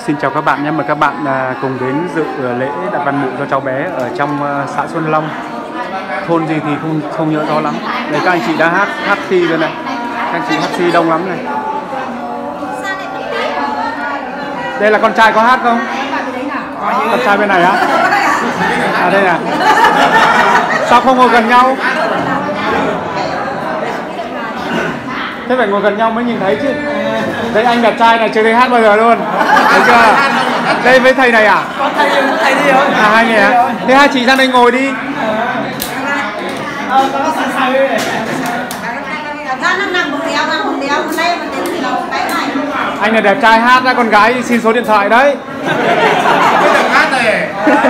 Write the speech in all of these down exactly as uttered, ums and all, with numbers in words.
Xin chào các bạn nhé, mời các bạn cùng đến dự lễ đặt văn mụ cho cháu bé ở trong xã Xuân Long. Thôn gì thì không không nhớ rõ lắm. Đây các anh chị đã hát hát thi rồi này. Các anh chị hát thi đông lắm này. Đây là con trai có hát không? Con trai bên này á? À đây nè. Sao không ngồi gần nhau? Thế phải ngồi gần nhau mới nhìn thấy chứ. Đây anh đẹp trai này chưa thấy hát bao giờ luôn. Thấy chưa? Đây với thầy này à? Có thầy thầy đi rồi. À hai người à? Thế hai chị sang đây ngồi đi. Ờ, có sẵn sàng đi. Anh là đẹp trai hát ra, con gái xin số điện thoại đấy. Bây giờ hát này.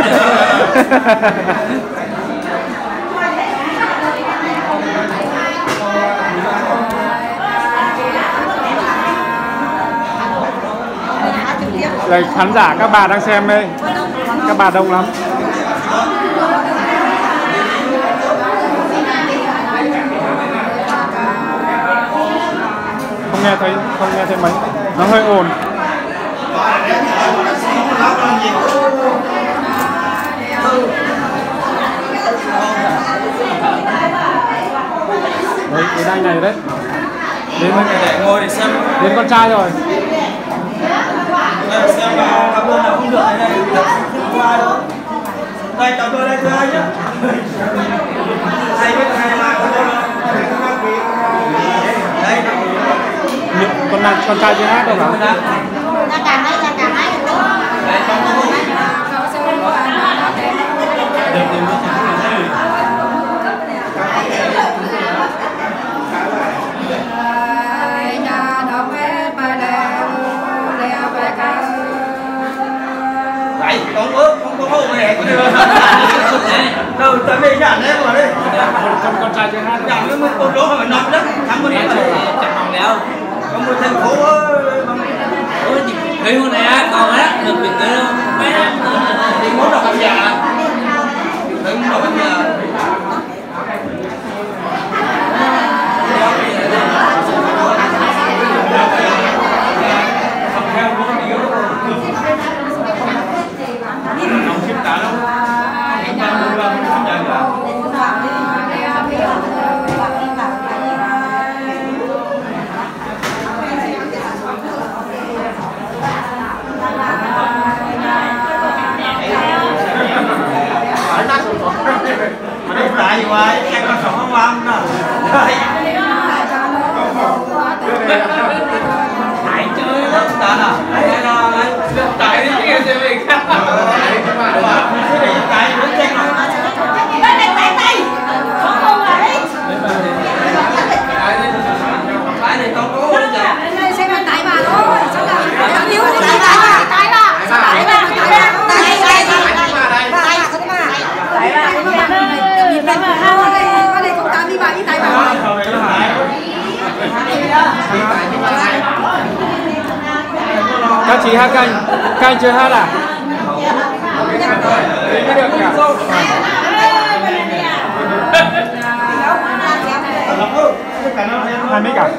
Đây khán giả các bà đang xem đây. Các bà đông lắm. Không nghe thấy, không nghe thấy mấy. Nó hơi ồn. Đấy, đến anh này đấy. Đến để ngồi để xem. Đến con trai rồi. Xem cảm ơn nào không được này này. Qua đâu. Đây cháu tôi đây thưa anh nhá. Thầy biết thầy là con đâu. Đây. Con này con trai chưa hát đâu hả? Ra cả hai, ra cả hai. Đây con tôi. Đấy, con ớt, con có hộp này, con đưa. Đâu, tới đây nhả lên vào đây. Con con trai chưa hát. Nhả lên một cột đó phải nọt đấy. Thắng con đi vào đây. Chẳng hỏng đéo. Có một thành phố ơi. Ôi, thấy hôm nay còn á, được việc tới đâu. Mấy năm thì muốn đọc bây giờ. Thấy muốn đọc bây giờ. Tại vì vậy, em con sống không ăn nữa. Tại chơi lắm ta à. Tại là tại đi kia thì mình khác. Tại nó chết rồi. Đây này, tay tay. Không không đấy. Tại này con có bây giờ. Đây xem bên tay bà thôi. Sao là tay thiếu tay bà. Tay bà. Tay bà. Tay bà. Tay tay. Tay bà đây. Tay bà có thế mà. Tay bà. Nhìn bên mà thôi. Con này cũng tám đi bà đi tay bà. Các chị hát canh. Canh chưa hát à? Thế mới được cả. Hai mic à?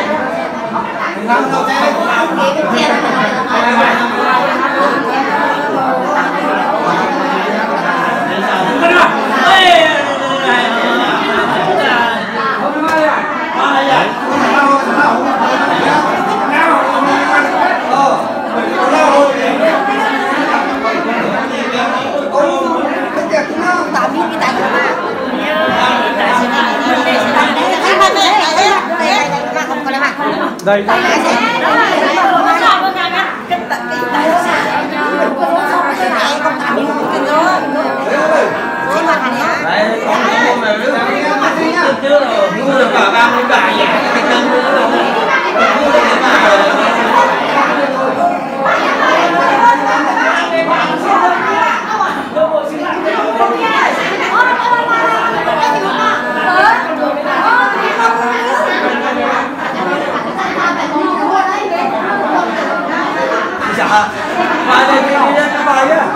Đây. Dạ. Bài này đi lên cái bài á.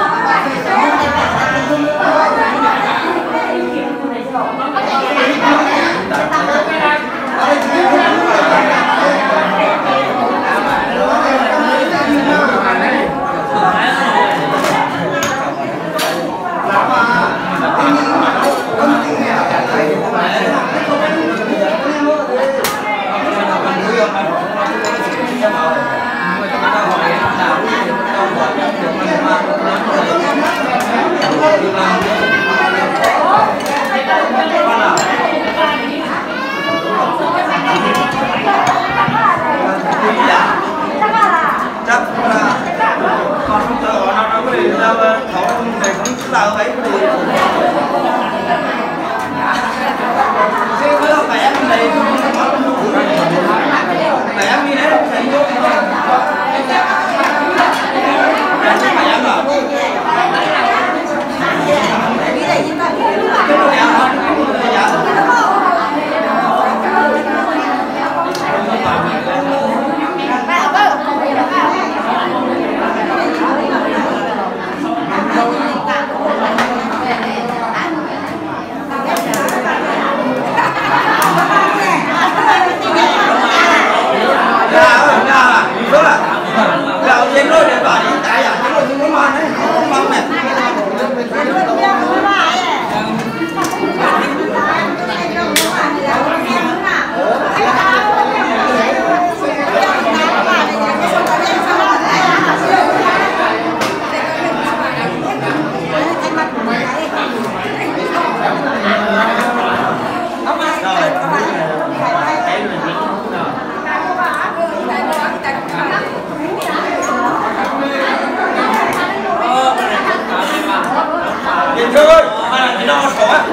Thương ơi, mà cái đó xấu á.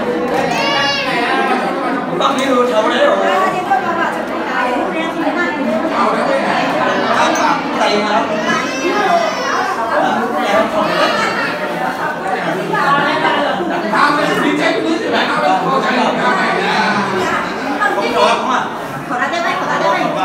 Bác đi hướng xấu đấy rồi. Tay hả? Không xấu không à? Khổ ra đây vậy, khổ ra đây vậy.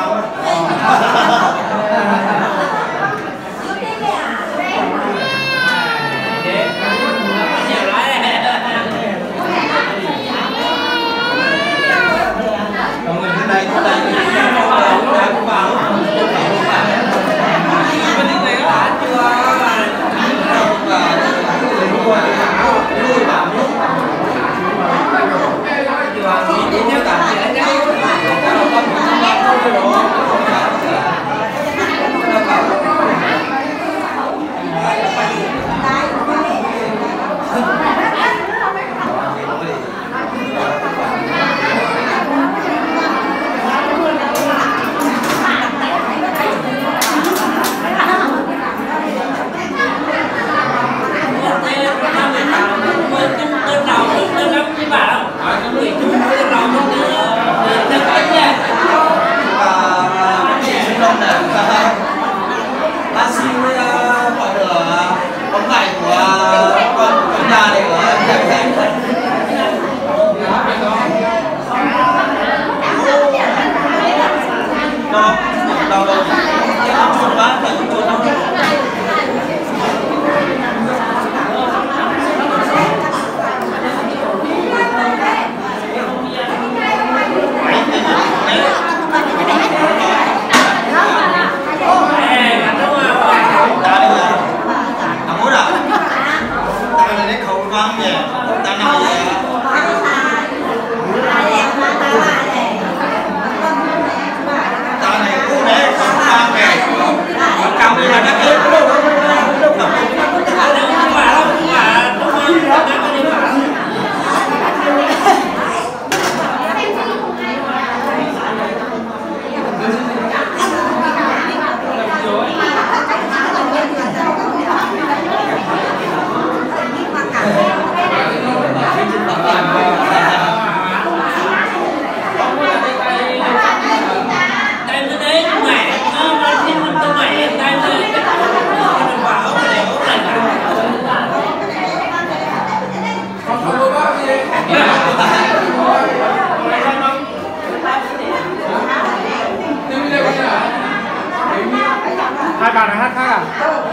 Hai bạn hát khác à?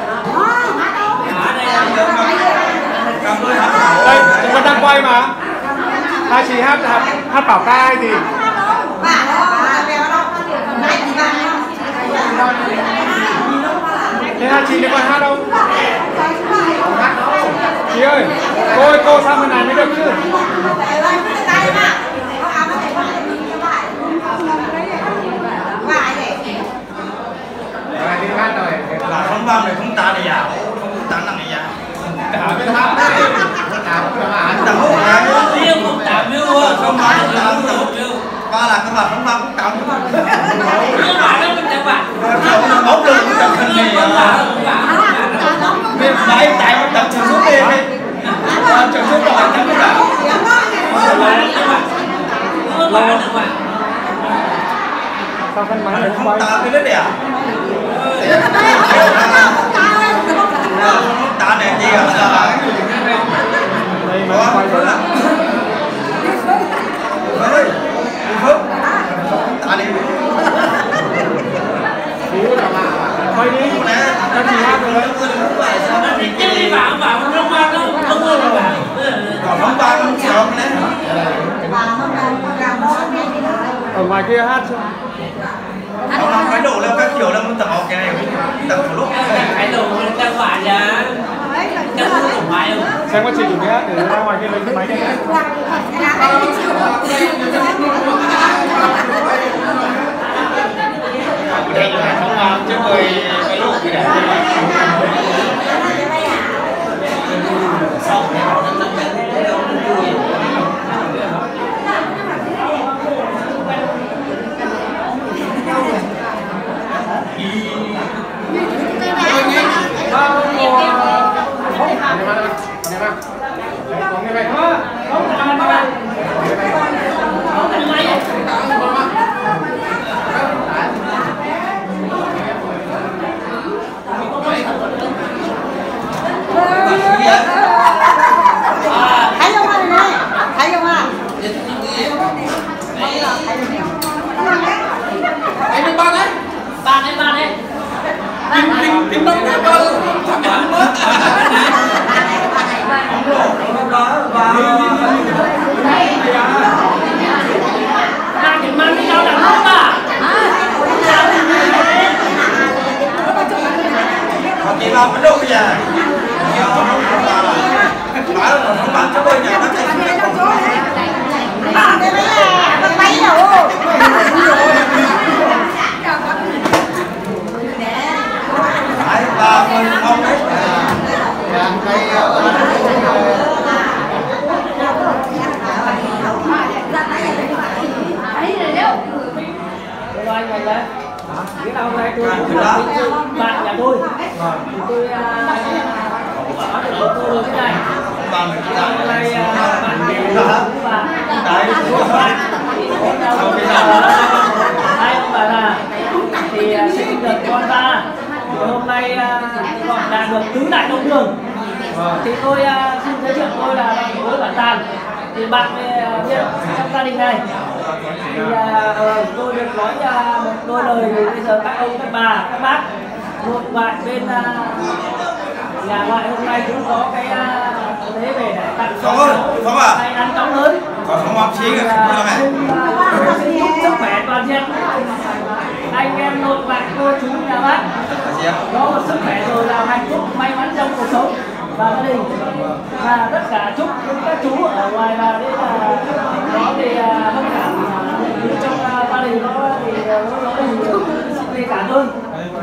Đây, chúng ta đang quay mà. Hai chị hát hát, hát bảo ca hay gì? Thế hai chị đi qua hát đâu? Chị ơi, cô ơi, cô sang bên này mới được chứ. Đi hát rồi. Là không vang này không ta này à? Không tán là này à? Đã biết hát đấy. Đã biết hát. Tao không tán riêng không tán miêu không tán tán miêu. Ba là các bạn không vang không tán. Nhưng mà nó mình chẳng bạn. Không bóng đường cũng chẳng cần gì. Miền Tây tại một tập trường xuống đi. Trường xuống rồi chẳng biết đâu. Sao phân máy này không Không quay? ta cái đấy à? Ta này gì à? Đây mà quay rồi. Ơi, Phước, ta đi. Quay đi. Các chị hát rồi đấy. Đi vào vào không qua đâu, không qua đâu. Còn không qua không sợ đấy. Ở ngoài kia hát chứ. Không phải đồ lên các kiểu là mình tập học cái này tập một lúc. Cái đồ đang phải là đang không phải không? Xem có chị chuẩn bị hát để ra ngoài kia lấy cái máy này. Đây là không vào chứ người cái lúc cái này. Xong rồi nó Hãy subscribe cho kênh Ghiền Mì Gõ để không bỏ lỡ những video hấp dẫn. Đấy đi ba đấy. Ba đấy, ba đấy. Tìm tìm tìm đâu nữa cơ. Thằng này không mất. Hai cái mang đi đâu làm không à? Chị làm cái đâu bây giờ? Nói là không bán cho tôi nhà nó chạy Cái đấy là con bay đâu. Đấy, ba mươi không đấy. Cây Rồi anh mình đấy. Cái nào này tôi cũng là bạn nhà tôi. Thì tôi bảo được tôi thế này. bằng Hôm nay bạn đều và đấy hai ông bà là thì sinh được con ta. Thì hôm nay gọi là được tứ đại đồng đường. Thì tôi xin giới thiệu tôi là với bạn Tàn. Thì bạn biết trong gia đình này thì uh, tôi được nói uh, một đôi lời thì bây giờ các ông các bà các bác một bạn bên uh, nhà ngoại hôm nay cũng có cái uh, thế về để tặng cho không à hay ăn chóng lớn có không học chí cả xin chúc sức khỏe toàn diện anh em một bạn cô chú nhà bác có một sức khỏe rồi là hạnh phúc may mắn trong cuộc sống và gia đình và tất cả chúc các chú ở ngoài là đây là có thì tất cả trong gia đình nó thì nó thì xin cảm ơn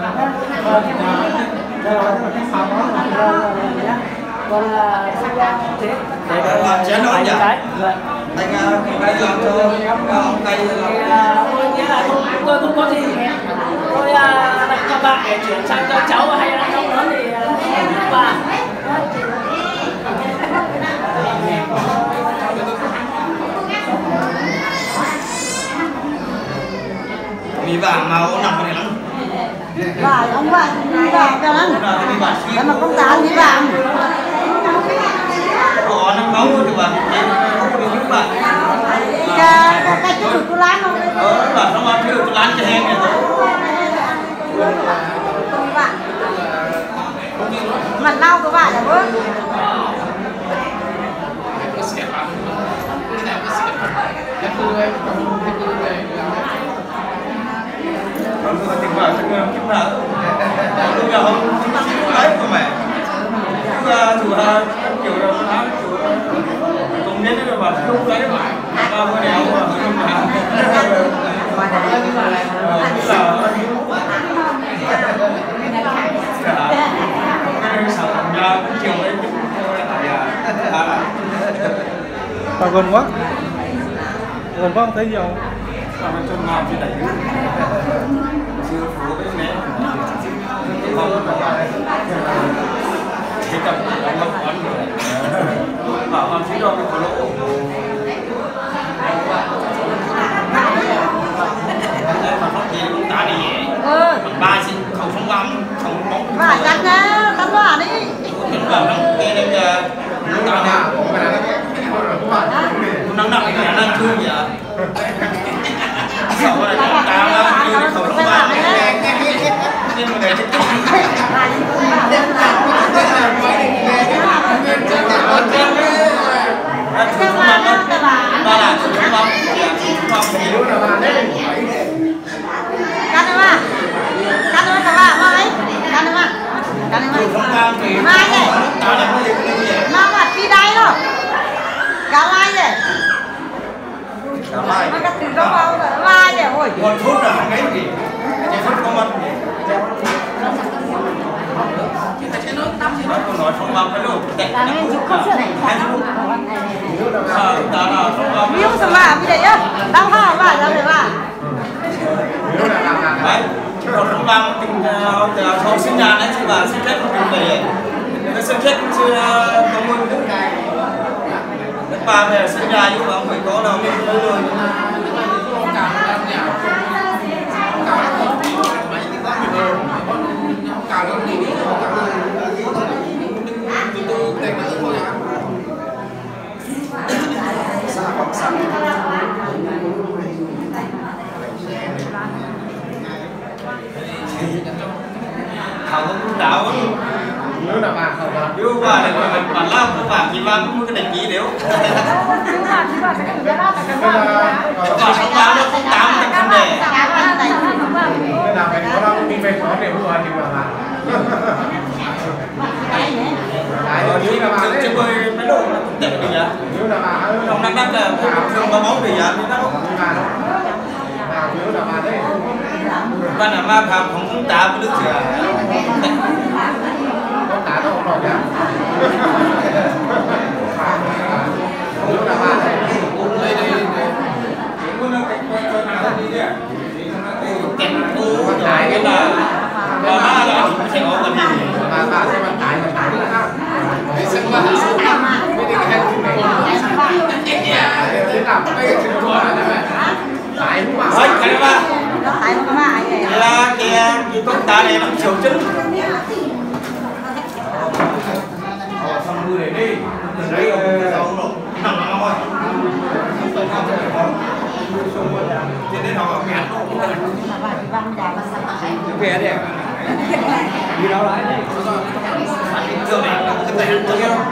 còn thế để chén nữa nhỉ cái anh bây giờ cho ông cây tôi nghĩa là tôi không có gì tôi đặt cho bạn để chuyển sang cho cháu hay là cháu lớn thì bà mì vàng mà ông nằm này lắm Vâng, ông bạn đi vàng cho lắm. Để mà công tán đi vàng. Ồ, nó máu thì bà không được giúp bà Cái cái chú tôi lán không? ờ, bà nó mà chưa tôi lán cho em này rồi Mặt lau của bạn là bước. còn tôi tình vào cho người kiếm nào lúc nào không đấy của mẹ chủ kiểu là nó chủ công nhân đấy mà không lấy phải ba mươi đèo mà không làm Và gần quá, gần quá không thấy nhiều. Còn trong ngọc thì đẩy chưa phố cái né không chỉ tập đóng ngọc quán bảo con chỉ đo cái cổ lỗ mà không gì cũng ta đi Ừ. ba xin không không lắm không bóng Và chặt ra, cắn vào đi. những bảo năng kia đây là nó ta nè năng nặng cái này năng thương vậy sao mà nó ta nó như không không ba nhưng mà để Mai này, nó là phi đáy đâu, cá lai này, nó cắt từ trong bao rồi, lai này, ôi. một phút là cái gì, chỉ phút có mất. Nó còn nói không bao cái đồ, Là nên chịu không sợ này, Miếu sao mà bây giờ nhá, đau hoa mà ra rồi mà. đấy, còn không bao tình thôi sinh nhật đấy chứ bà sinh kết không được về, cái sinh kết chưa có môn nữa. Đất ba về sinh nhật nhưng mà không phải có đâu nên tới rồi. mệt mỏi để mua thì mà mà Ờ, nếu là mà chơi bơi mấy độ nó cũng tệ đi nhá. nếu là mà Trong năm năm là không có máu thì nhá, thì nó nếu là mà đấy ban là ma phạm không không tá với nước chè. không tá đâu rồi nhá nếu là mà đấy đây đây kẹt cú cái cái là là ma là sẽ có vấn đề. mà bà sẽ bằng tải bằng tải nữa ha để xem qua cái định cái thế nào cái chuyện của là tải đúng không Thôi cái mà Tại nó có ai vậy? là cái cái con tá này nó chiều chân. Xong mưa để đi, từ đấy ông rồi, nằm nằm rồi. Thế nên họ ngạt luôn. Về đi. Đi đâu lại đi. Giờ này nó cái tay ăn chưa đâu.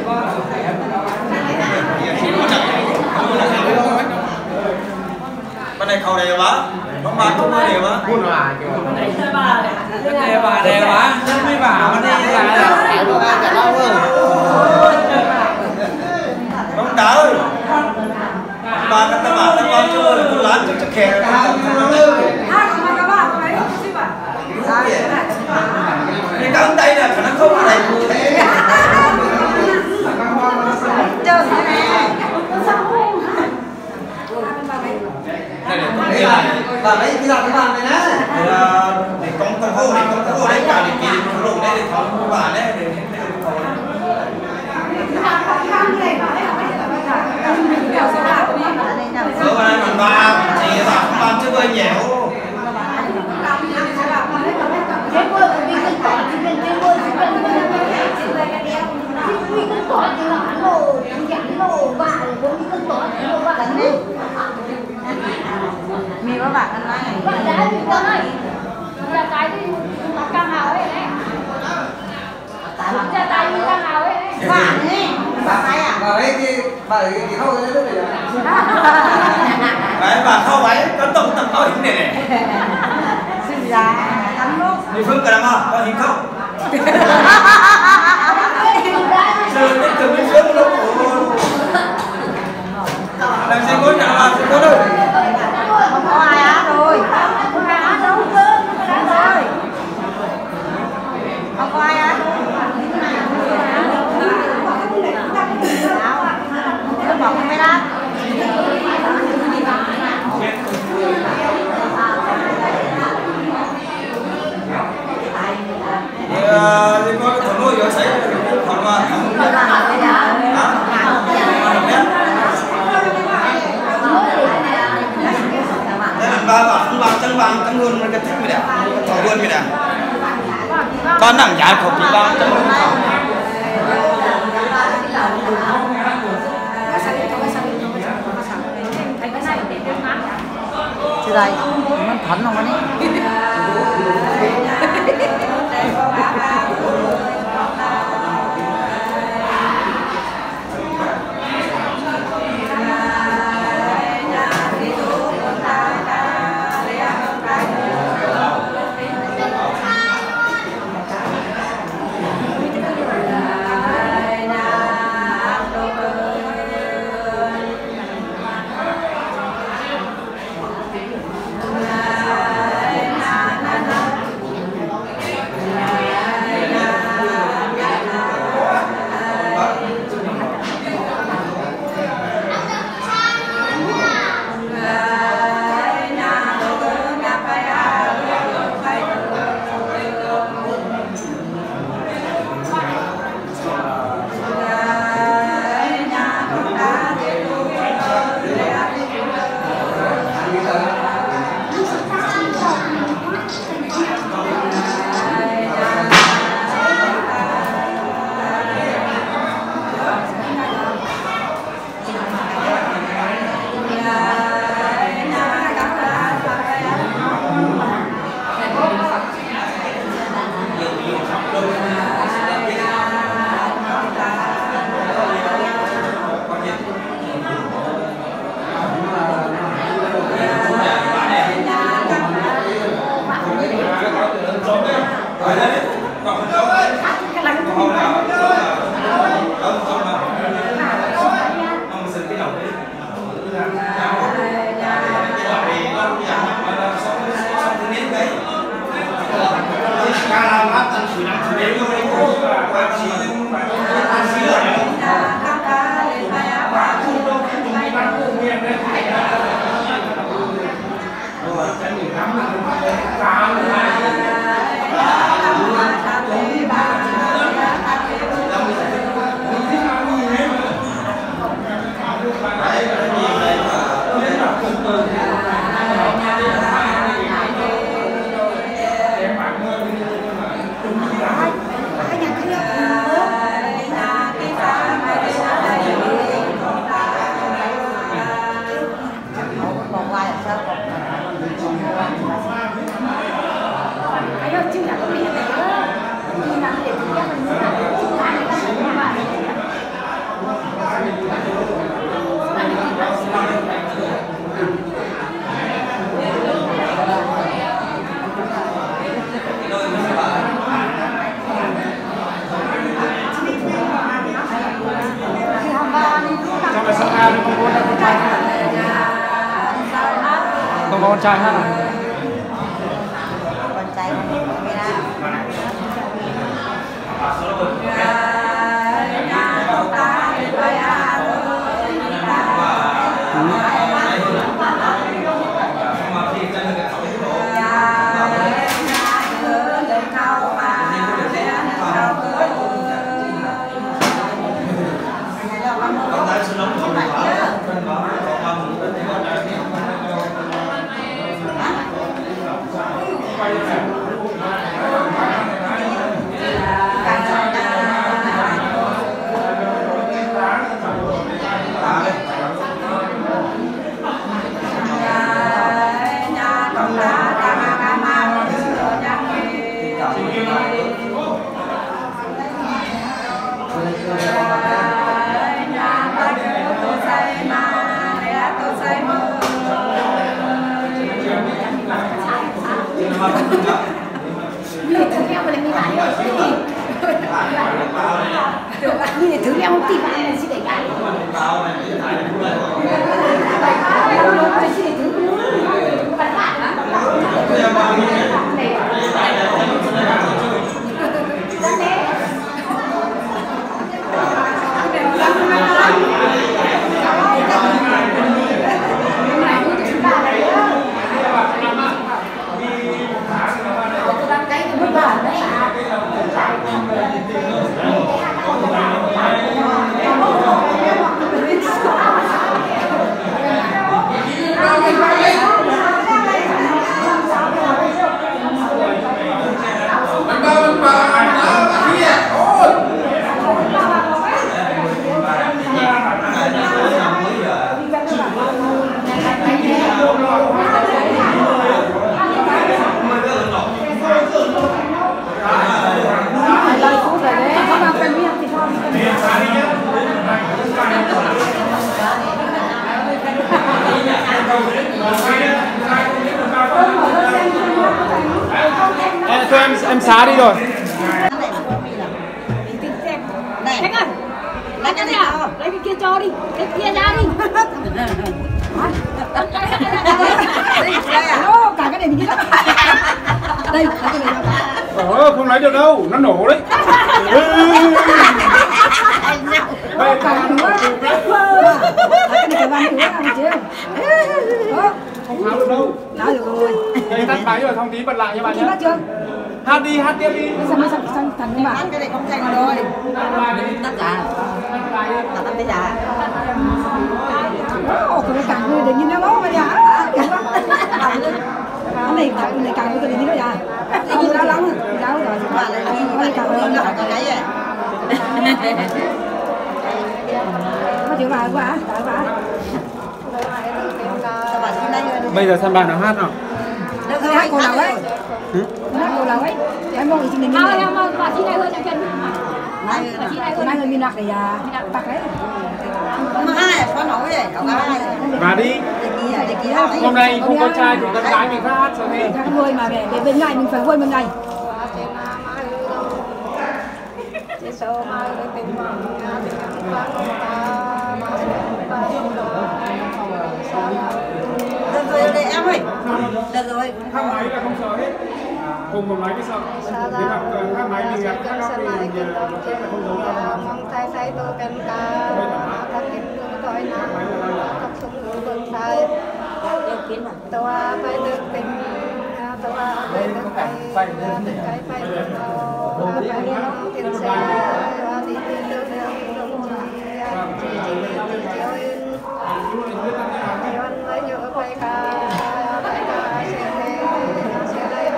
Bên này khâu này bá, nó bán không có đều bá. buôn là Đề bà đề bà chân mới bà mà đi là Không đá ơi. Bà các bạn các con chưa là con lán cho chắc khe. Cái cắn tay là khả năng không ở đây. Chờ sao nè. Bà lấy cái làm cái bàn này nè. Để con con hô này, con hô đấy cả để kì con lộn đấy để con bà đấy để Ở bên đây mình ba thì bà không làm chứ bơi nhẽo. Mi có bạn ăn này. Bạn đã thì con ơi. Là cái đi cam hào ấy này. Là cái đi cam hào ấy. Bạn ấy. Bạn ai à? Bà ấy thì bà ấy thì không có lúc này. Đấy bà không ấy có tổng tập có hình này này. Xin ra ăn luôn. Đi phương cả mà có hình không? Giờ đến từ bên phương luôn. Làm gì có nhà bà không có đâu. Không có ai á rồi. Không có ai á đâu cơ. Rồi. Không có ai á. Nó bỏ không biết á. Thì có cái thằng nuôi ở xảy thằng mà ba bảo không bằng chân bằng chân luôn cái thích mày đã thỏ luôn mày đã ba nặng dài không thì ba chân luôn Chứ đây, nó thấm không có đấy. Không có con trai hát à? Con trai không biết Như thứ leo không tìm bạn này chỉ để cái chỉ để thứ bắn bạn á Em, thôi em em xá đi rồi. Khách ơi, lấy cái nào, lấy cái kia cho đi, cái kia ra đi. Ô, cả cái này mình đi lắm. Đây, cái này. Ờ, không lấy được đâu, nó nổ đấy. Đây, cả nữa. Cái này phải ăn nữa chứ. Không tháo được đâu. Tháo được rồi. Đây tắt máy rồi, không tí bật lại nha bạn nhé. Bắt chưa? Hát đi, hát tiếp đi. Sao mới sang sang thằng các bạn? cái này không thành rồi. Tất cả. Tất cả bây giờ. Ồ, cái càng người để nhìn nó bây giờ. Cái này càng này càng người để nhìn nó giờ. Không đau lắm, đau rồi. Mà lại đi mà càng đi nó cái đấy vậy. Có chịu vào quá, đợi quá. Bây giờ xem bạn nào hát nào. Được rồi, hát cô nào ấy. Hát cô nào ấy. Em mong ý trình mình. Thôi em mong bà chị này hơi chẳng chân. Này, bà chị này hơi hơi miền Bắc để bạc đấy. Mà hai con nấu vậy, cậu hai. Và đi. Hôm nay không có trai thì con gái mình hát sao đi. Các người mà để để bên ngày mình phải vui một ngày. Được rồi em ơi. Được rồi. Không ấy là không sợ hết. cùng một máy cái sợ. Nếu mà các máy mình gặp các góc thì nó sẽ không giống nhau. mong thay thay tôi cần cả các em tôi nam các súng vương thay tôi phải được tình tôi phải được cái cái phải được phải được tiền xe đi đi được được chỉ chỉ được chiếu in anh mới nhớ phải cả phải cả xe xe đây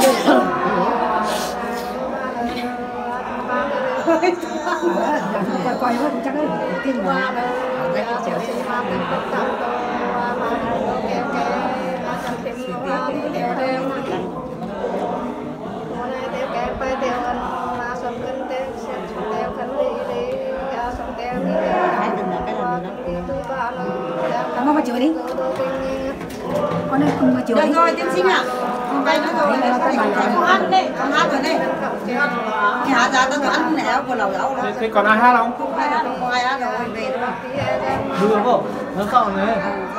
quay quay hơn chắc đấy kinh quá cái chiều sinh hoạt được tập tập mà mà kéo kéo mà trong tim nó kéo kéo hôm nay kéo kéo phải kéo ăn mà xong cân kéo kéo khăn đi đi xong kéo đi đi tu ba cảm ơn bà chửi đi con ơi cùng bà chửi được rồi tiến sinh ạ con tay nó rồi con ăn đi con hát rồi đi thì hạ ra tao ăn nẻo của lẩu lẩu đó Thế còn ai hát không? không ai đâu không ai hát rồi về thôi Đưa không? Nó sợ này.